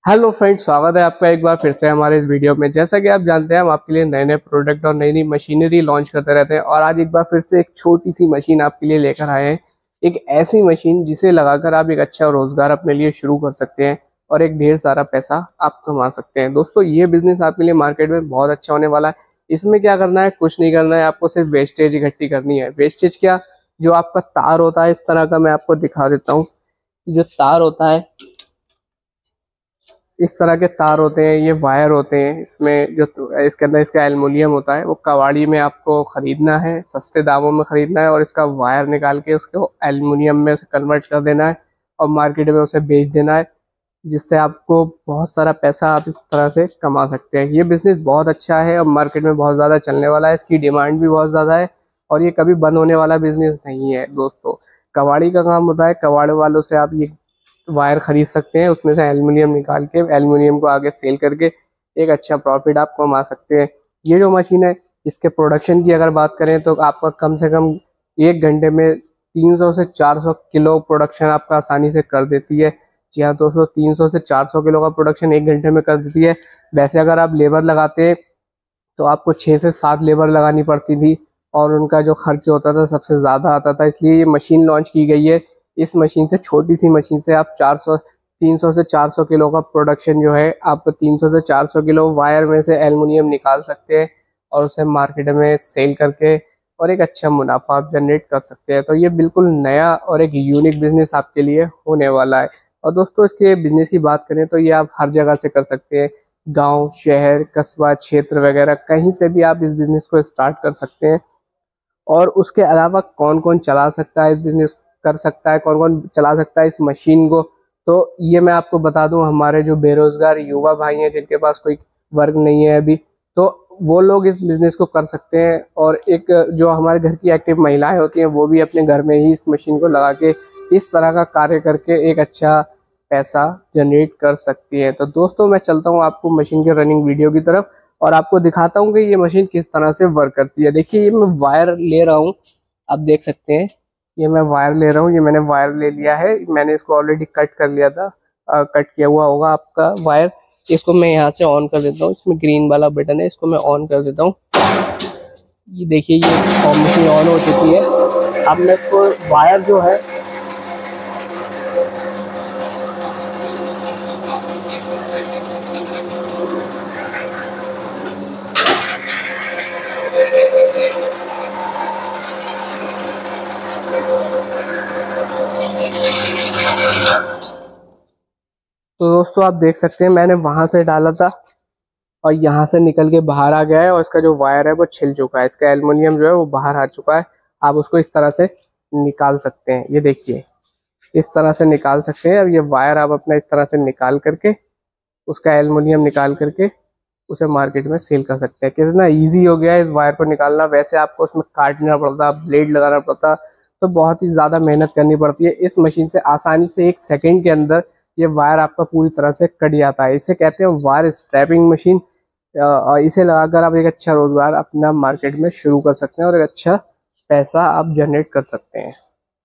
Hello friends, स्वागत है आपका एक बार फिर से हमारे इस वीडियो में। जैसा कि आप जानते हैं, हम आपके लिए नए नए प्रोडक्ट और नई नई मशीनरी लॉन्च करते रहते हैं और आज एक बार फिर से एक छोटी सी मशीन आपके लिए लेकर आए हैं। एक ऐसी मशीन जिसे लगाकर आप एक अच्छा रोजगार अपने लिए शुरू कर सकते हैं और एक ढेर सारा पैसा आप कमा सकते हैं। दोस्तों, ये बिजनेस आपके लिए मार्केट में बहुत अच्छा होने वाला है। इसमें क्या करना है, कुछ नहीं करना है, आपको सिर्फ वेस्टेज इकट्ठी करनी है। वेस्टेज क्या, जो आपका तार होता है, इस तरह का मैं आपको दिखा देता हूँ। जो तार होता है, इस तरह के तार होते हैं, ये वायर होते हैं। इसमें जो इसके अंदर इसका एल्युमिनियम होता है, वो कबाड़ी में आपको खरीदना है, सस्ते दामों में खरीदना है और इसका वायर निकाल के उसको एल्युमिनियम में उसे कन्वर्ट कर देना है और मार्केट में उसे बेच देना है, जिससे आपको बहुत सारा पैसा आप इस तरह से कमा सकते हैं। ये बिजनेस बहुत अच्छा है और मार्केट में बहुत ज़्यादा चलने वाला है। इसकी डिमांड भी बहुत ज़्यादा है और ये कभी बंद होने वाला बिजनेस नहीं है। दोस्तों, कबाड़ी का काम होता है, कबाड़े वालों से आप ये वायर खरीद सकते हैं, उसमें से एल्युमिनियम निकाल के एल्युमिनियम को आगे सेल करके एक अच्छा प्रॉफिट आप कमा सकते हैं। ये जो मशीन है, इसके प्रोडक्शन की अगर बात करें तो आपका कम से कम 1 घंटे में 300 से 400 किलो प्रोडक्शन आपका आसानी से कर देती है। जी हाँ दोस्तों, 300 से 400 किलो का प्रोडक्शन 1 घंटे में कर देती है। वैसे अगर आप लेबर लगाते हैं तो आपको 6 से 7 लेबर लगानी पड़ती थी और उनका जो खर्च होता था सबसे ज़्यादा आता था। इसलिए ये मशीन लॉन्च की गई है। इस मशीन से, छोटी सी मशीन से आप 300 से 400 किलो का प्रोडक्शन जो है, आप 300 से 400 किलो वायर में से एल्युमिनियम निकाल सकते हैं और उसे मार्केट में सेल करके और एक अच्छा मुनाफा आप जनरेट कर सकते हैं। तो ये बिल्कुल नया और एक यूनिक बिजनेस आपके लिए होने वाला है। और दोस्तों, इसके बिजनेस की बात करें तो ये आप हर जगह से कर सकते हैं। गांव, शहर, कस्बा, क्षेत्र वगैरह कहीं से भी आप इस बिजनेस को स्टार्ट कर सकते हैं। और उसके अलावा कौन कौन चला सकता है इस बिजनेस, कर सकता है, कौन कौन चला सकता है इस मशीन को, तो ये मैं आपको बता दूं। हमारे जो बेरोजगार युवा भाई हैं, जिनके पास कोई वर्क नहीं है अभी, तो वो लोग इस बिजनेस को कर सकते हैं। और एक जो हमारे घर की एक्टिव महिलाएं होती हैं, वो भी अपने घर में ही इस मशीन को लगा के इस तरह का कार्य करके एक अच्छा पैसा जनरेट कर सकती है। तो दोस्तों, मैं चलता हूँ आपको मशीन के रनिंग वीडियो की तरफ और आपको दिखाता हूँ कि ये मशीन किस तरह से वर्क करती है। देखिए, ये मैं वायर ले रहा हूँ, आप देख सकते हैं। ये मैं वायर ले रहा हूँ, ये मैंने वायर ले लिया है। मैंने इसको ऑलरेडी कट कर लिया था, कट किया हुआ होगा आपका वायर। इसको मैं यहाँ से ऑन कर देता हूँ। इसमें ग्रीन वाला बटन है, इसको मैं ऑन कर देता हूँ। ये देखिए, ये मशीन ऑन हो चुकी है। अब मैं इसको वायर जो है, तो दोस्तों आप देख सकते हैं, मैंने वहां से डाला था और यहाँ से निकल के बाहर आ गया है और इसका जो वायर है वो छिल चुका है। इसका एल्युमिनियम जो है वो बाहर आ चुका है। आप उसको इस तरह से निकाल सकते हैं। ये देखिए, इस तरह से निकाल सकते हैं। अब ये वायर आप अपना इस तरह से निकाल करके, उसका एल्युमिनियम निकाल करके उसे मार्केट में सेल कर सकते हैं। कितना इजी हो गया है इस वायर को निकालना। वैसे आपको उसमें काटना पड़ता, ब्लेड लगाना पड़ता, तो बहुत ही ज़्यादा मेहनत करनी पड़ती है। इस मशीन से आसानी से 1 सेकंड के अंदर ये वायर आपका पूरी तरह से कट जाता है। इसे कहते हैं वायर स्ट्रैपिंग मशीन। इसे लगाकर आप एक अच्छा रोजगार अपना मार्केट में शुरू कर सकते हैं और एक अच्छा पैसा आप जनरेट कर सकते हैं।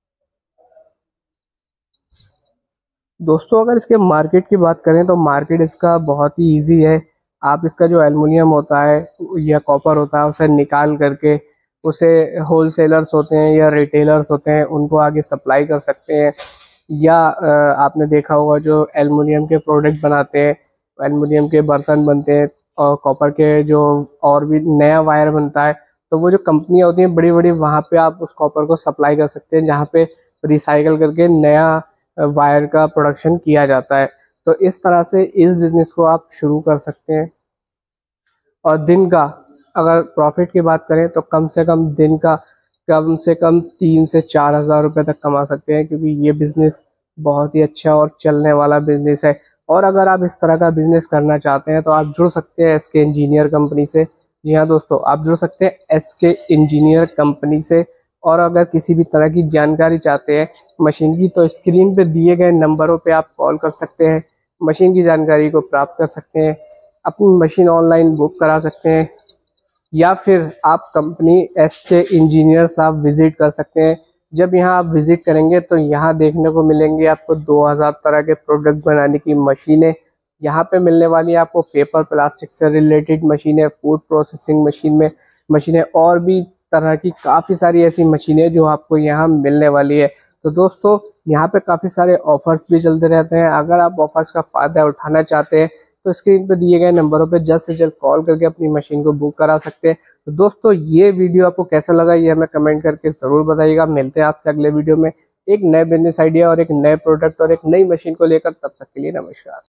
दोस्तों, अगर इसके मार्केट की बात करें तो मार्केट इसका बहुत ही इजी है। आप इसका जो एल्युमिनियम होता है या कॉपर होता है, उसे निकाल करके उसे होलसेलर्स होते हैं या रिटेलर्स होते हैं, उनको आगे सप्लाई कर सकते हैं। या आपने देखा होगा, जो एल्युमिनियम के प्रोडक्ट बनाते हैं, एल्युमिनियम के बर्तन बनते हैं और कॉपर के जो और भी नया वायर बनता है, तो वो जो कंपनियां होती हैं बड़ी बड़ी, वहाँ पे आप उस कॉपर को सप्लाई कर सकते हैं, जहाँ पे रिसाइकल करके नया वायर का प्रोडक्शन किया जाता है। तो इस तरह से इस बिज़नेस को आप शुरू कर सकते हैं। और दिन का अगर प्रॉफिट की बात करें तो कम से कम दिन का कम से कम 3 से 4 हज़ार रुपये तक कमा सकते हैं, क्योंकि ये बिज़नेस बहुत ही अच्छा और चलने वाला बिज़नेस है। और अगर आप इस तरह का बिज़नेस करना चाहते हैं तो आप जुड़ सकते हैं एसके इंजीनियर कंपनी से। जी हाँ दोस्तों, आप जुड़ सकते हैं एसके इंजीनियर कंपनी से। और अगर किसी भी तरह की जानकारी चाहते हैं मशीन की, तो स्क्रीन पे दिए गए नंबरों पे आप कॉल कर सकते हैं, मशीन की जानकारी को प्राप्त कर सकते हैं, अपनी मशीन ऑनलाइन बुक करा सकते हैं, या फिर आप कंपनी एसके इंजीनियर्स आप विजिट कर सकते हैं। जब यहाँ आप विजिट करेंगे तो यहाँ देखने को मिलेंगे आपको 2000 तरह के प्रोडक्ट बनाने की मशीनें, यहाँ पे मिलने वाली है आपको पेपर प्लास्टिक से रिलेटेड मशीनें, फूड प्रोसेसिंग मशीनें और भी तरह की काफ़ी सारी ऐसी मशीनें जो आपको यहाँ मिलने वाली है। तो दोस्तों यहाँ पे काफ़ी सारे ऑफर्स भी चलते रहते हैं। अगर आप ऑफर्स का फ़ायदा उठाना चाहते हैं तो स्क्रीन पे दिए गए नंबरों पे जल्द से जल्द कॉल करके अपनी मशीन को बुक करा सकते हैं। तो दोस्तों ये वीडियो आपको कैसा लगा ये हमें कमेंट करके ज़रूर बताइएगा। मिलते हैं आपसे अगले वीडियो में एक नए बिजनेस आइडिया और एक नए प्रोडक्ट और एक नई मशीन को लेकर। तब तक के लिए नमस्कार।